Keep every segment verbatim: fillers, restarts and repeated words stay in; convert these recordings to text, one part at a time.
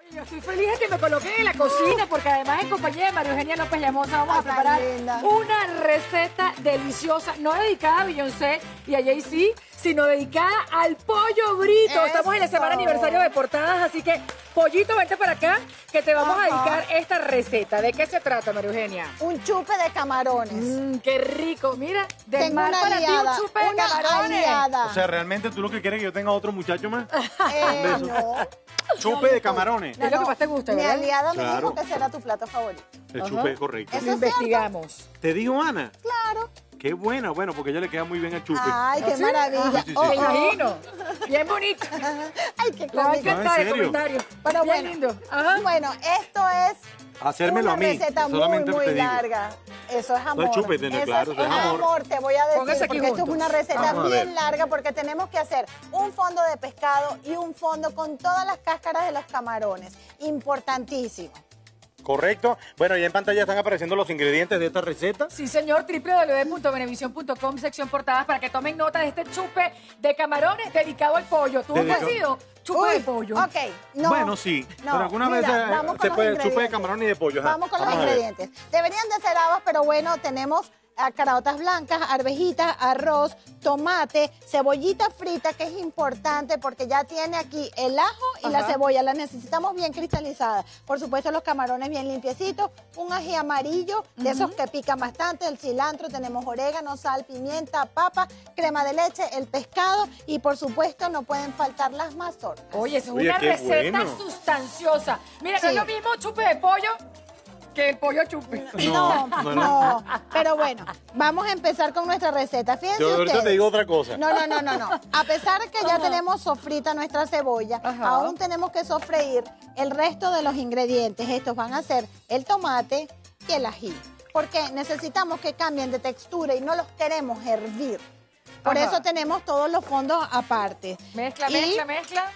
Yo estoy feliz de que me coloquen en la cocina porque además en compañía de María Eugenia López Llamosa vamos a preparar una receta deliciosa, no dedicada a Beyoncé y a Jay-Z, sino dedicada al pollo brito. Eso. Estamos en la semana aniversario de Portadas, así que, pollito, vente para acá, que te vamos Ajá. a dedicar esta receta. ¿De qué se trata, María Eugenia? Un chupe de camarones. Mmm, qué rico. Mira, del Tengo mar una para ti aliada, un chupe de una camarones. aliada. O sea, ¿realmente tú lo que quieres es que yo tenga otro muchacho más? Eh, beso. no. Chupe de camarones. Es lo que más te gusta, Mi ¿verdad? aliada me Claro. dijo que será tu plato favorito. El Ajá. chupe es correcto. Eso Lo es cierto. investigamos. ¿Te dijo Ana? Claro. Qué buena, bueno, porque a ella le queda muy bien el chupe. Ay, qué ¿Ah, sí? maravilla. Sí, sí, sí. Oh, Me oh. imagino. Bien bonito. Ay, qué Le va a cómico. encantar No, el ¿en serio? comentario. Pero Bien bueno. lindo. Ajá. Bueno, esto es Hacérmelo una a mí. receta muy, solamente muy te digo. larga. Eso es amor. chupe, tiene, Eso claro, es, eso es amor. amor, te voy a decir, Pónganse aquí porque esto es juntos. una receta Vamos a bien ver. larga porque tenemos que hacer un fondo de pescado y un fondo con todas las cáscaras de los camarones. Importantísimo. Correcto. Bueno, ya en pantalla están apareciendo los ingredientes de esta receta. Sí, señor, doble u doble u doble u punto venevisión punto com, sección portadas, para que tomen nota de este chupe de camarones dedicado al pollo. ¿Tú Dedicado. has sido chupe de Uy, pollo? Ok, no. Bueno, sí. No, pero algunas mira, veces vamos con se los puede chupe de ingredientes. camarón y de pollo. Ajá. Vamos con los a ver. ingredientes. Deberían de ser habas, pero bueno, tenemos ah, caraotas blancas, arvejitas, arroz, tomate, cebollita frita, que es importante porque ya tiene aquí el ajo y la Ajá. cebolla. La necesitamos bien cristalizada. Por supuesto, los camarones bien limpiecitos, un ají amarillo, de esos que pican bastante, el cilantro, tenemos orégano, sal, pimienta, papa, crema de leche, el pescado y por supuesto no pueden faltar las mazorcas. Oye, eso es Oye, una qué receta bueno. sustanciosa. Mira, no Sí. es lo mismo chupe de pollo que el pollo chupe. No, No, no, no, Pero bueno, vamos a empezar con nuestra receta. Fíjense Yo ahorita ustedes. te digo otra cosa. No, no, no, no, no. A pesar de que ya tenemos sofrita nuestra cebolla, Ajá. aún tenemos que sofreír el resto de los ingredientes. Estos van a ser el tomate y el ají. Porque necesitamos que cambien de textura y no los queremos hervir. Por Ajá. eso tenemos todos los fondos aparte. Mezcla, Y mezcla, mezcla.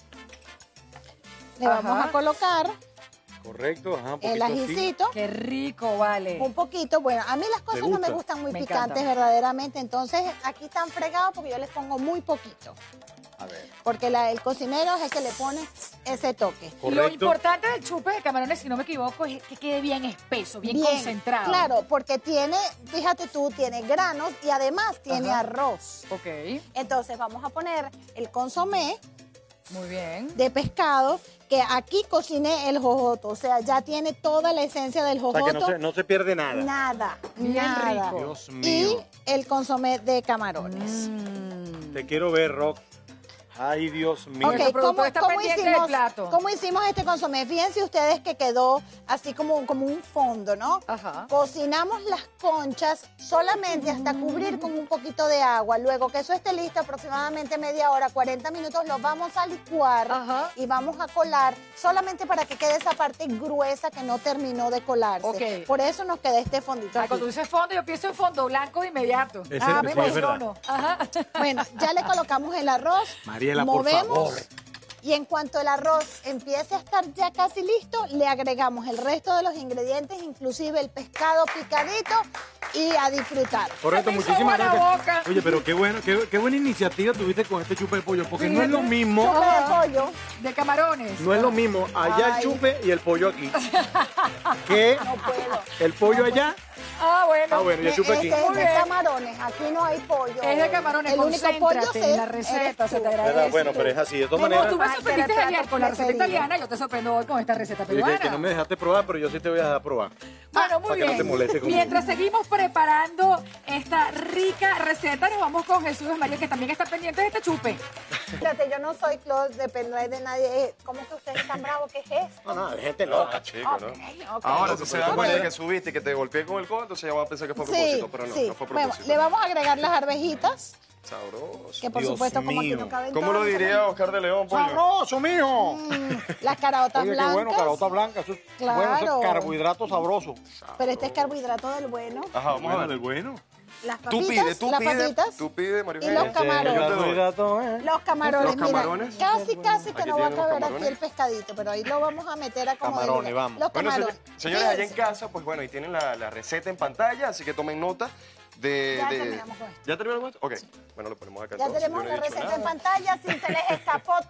le vamos Ajá. a colocar Correcto, ajá, un el poquito así. ajicito. Qué rico, vale. Un poquito, bueno, a mí las cosas no me gusta? gustan muy Me picantes encanta. verdaderamente, entonces aquí están fregados porque yo les pongo muy poquito, A ver. porque la- el cocinero es el que le pone ese toque. Lo Correcto. importante del chupe de camarones, si no me equivoco, es que quede bien espeso, bien, concentrado. Claro, porque tiene, fíjate tú, tiene granos y además tiene Ajá. arroz. Ok, Entonces vamos a poner el consomé muy bien. de pescado, que aquí cociné el jojoto, o sea, ya tiene toda la esencia del O sea, jojoto. que no se, no se pierde nada. Nada, Bien nada. rico. Dios Y mío. el consomé de camarones. Mm. Te quiero ver, Rock. Ay, Dios mío. Nuestro Ok, productor ¿cómo, está cómo pendiente del hicimos, plato. ¿cómo hicimos este consomé? Fíjense ustedes que quedó así como, como un fondo, ¿no? Ajá. Cocinamos las conchas solamente hasta cubrir con un poquito de agua. Luego que eso esté listo, aproximadamente media hora, cuarenta minutos, lo vamos a licuar Ajá. y vamos a colar solamente para que quede esa parte gruesa que no terminó de colarse. Ok. Por eso nos queda este fondito Ah, aquí. cuando dices fondo, yo pienso en fondo blanco de inmediato. Ese- ah, sí, me es verdad. emociono. Ajá. Bueno, ya le colocamos el arroz. Mariela, por movemos, favor. Y en cuanto el arroz empiece a estar ya casi listo, le agregamos el resto de los ingredientes, inclusive el pescado picadito, y a disfrutar. Correcto, Se me hizo muchísimas agua la gracias. boca. Oye, pero qué bueno, qué, qué buena iniciativa tuviste con este chupe de pollo, porque no es lo mismo, Chupe de pollo, De camarones. no es lo mismo allá Ay. el chupe y el pollo aquí. Que no puedo. el pollo allá. Ah, bueno. Ah, bueno, y el chupe aquí. Este es Muy de bien. camarones, aquí no hay pollo. Es de camarones, El único pollo concéntrate en la es- receta, eres se te tú. agradece. ¿Verdad? Bueno, pero es así, de todas Como maneras. tú me Ay, sorprendiste que era ayer tu con la receta preferida. italiana, yo te sorprendo hoy con esta receta Oye, que, peruana. que no me dejaste probar, pero yo sí te voy a dejar probar. Bueno, muy Para que no bien. te moleste conmigo. Mientras seguimos preparando esta rica receta, nos vamos con Jesús María, que también está pendiente de este chupe. Fíjate, yo no soy Claude, depende de nadie. Eh, ¿Cómo que ustedes están bravos? ¿Qué es esto? No, no, gente loca. Ah, chico, ¿no? Ok, ok. Ahora, si se dan Ok. cuenta que subiste y que te golpeé con el codo, entonces ya van a pensar que fue a Sí, propósito, pero no, sí. no fue a Bueno, propósito. le vamos a agregar las arvejitas, Sabroso. que por Dios supuesto como aquí mío. no caben ¿Cómo lo todas, diría Oscar de León, pollo? ¡Sabroso, mijo! Mm, las caraotas Oye, qué blancas. bueno, carota blanca. Eso es Claro. bueno, eso es carbohidrato sabroso. Pero este es carbohidrato del bueno. Ajá, vamos a Bueno, ver. del bueno. Las Tú papitas, pides, tú las pides, papitas, tú pides, María y Eugenia. los camarones. Yo te doy. Carbohidrato, ¿eh? los camarones. Los Mira, camarones. casi, casi que Aquí no va a tienen los caber aquí camarones. el pescadito, pero ahí lo vamos a meter a como Camarones, diga. vamos. Los Bueno, camarones. señor- señores, allá en Fíjense, casa, pues bueno, ahí tienen la, la receta en pantalla, así que tomen nota de... Ya de- terminamos con esto. ¿Ya terminamos con esto? Ok, bueno, lo ponemos acá. Ya entonces, tenemos yo no he la dicho receta en nada. pantalla, si se les escapó todo lo que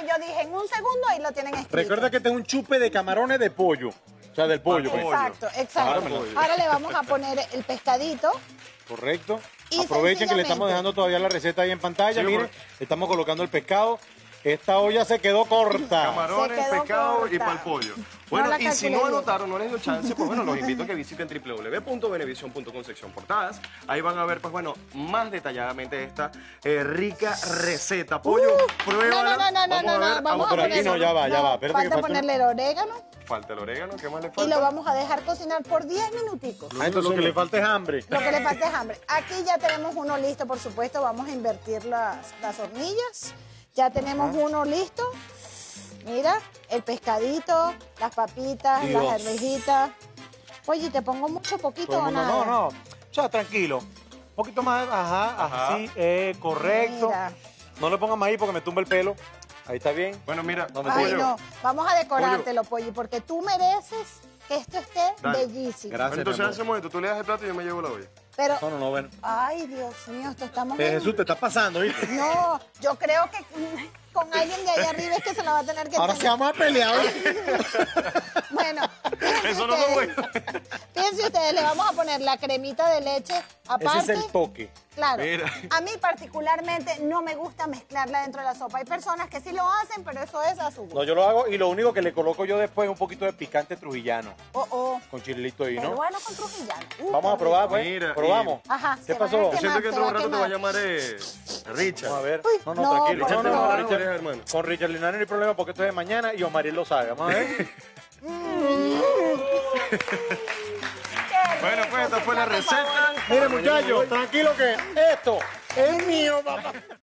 yo dije en un segundo, ahí lo tienen escrito. Recuerda que este es un chupe de camarones de pollo. O sea, del pollo. pues. Exacto, exacto. Claro, Ahora le vamos a poner el pescadito. Correcto. Y Aprovechen que le estamos sencillamente- dejando todavía la receta ahí en pantalla. Sí, Miren, por- le estamos colocando el pescado. Esta olla se quedó corta. Camarones, Se quedó pescado y corta. para el pollo. No Bueno, la y si calculé no bien. anotaron, no les dio chance, pues bueno, los invito a que visiten w w w punto benevision punto com sección portadas. Ahí van a ver, pues bueno, más detalladamente esta eh, rica receta. Pollo, Uh, pruébala. no, no, no, no, Vamos no, a no, ver, vamos a pero aquí poner- no, ya va, ya va, espérate que falta falta- ponerle el orégano Falta el orégano, ¿qué más le y falta? lo vamos a dejar cocinar por diez minuticos. Ah, entonces lo que le falta es hambre. Lo que le falta es hambre. Aquí ya tenemos uno listo, por supuesto. Vamos a invertir las, las hornillas. Ya tenemos uno listo. Mira, el pescadito, las papitas, Dios. las arvejitas. Oye, ¿te pongo mucho, poquito Todo el o mundo, nada? no, no. O sea, tranquilo. Un poquito más, ajá, Ajá. así, eh, correcto. Mira. No le pongan maíz porque me tumba el pelo. Ahí está bien. Bueno, mira, No me Ay, pollo. no. Vamos a decorártelo, Polly, porque tú mereces que esto esté Dale. bellísimo. Gracias. Bueno, entonces mi amor. hacemos esto, tú le das el plato y yo me llevo la olla. Pero, No, no, no, bueno. ay, Dios mío, esto estamos... Eh, en- Jesús, te está pasando, ¿viste? No, yo creo que mm, con alguien de allá arriba es que se la va a tener que Ahora se tener. vamos a pelear. Bueno, fíjense Eso no fue ustedes, bueno. fíjense ustedes, le vamos a poner la cremita de leche aparte. Ese es el toque. Claro. Mira. A mí particularmente no me gusta mezclarla dentro de la sopa. Hay personas que sí lo hacen, pero eso es a su gusto. No, yo lo hago y lo único que le coloco yo después es un poquito de picante trujillano. Oh, oh. Con chilito ahí, ¿no? Peruano con trujillano. Uh, Vamos qué a probar, rico. pues. Mira, Probamos. Ajá. ¿Qué se van a pasó? Yo quemar, siento que se dentro de va un rato te quemar. va a llamar eh, Richard. Vamos a ver. Uy, no, no, no, tranquilo. por No, no, favor. no, Richard, Richard- hermano. Con Richard Linares no hay problema porque esto es de mañana y Omar lo sabe. Vamos a ver. Bueno, pues esta fue la receta. Mire, muchachos, tranquilo que esto es mío, papá.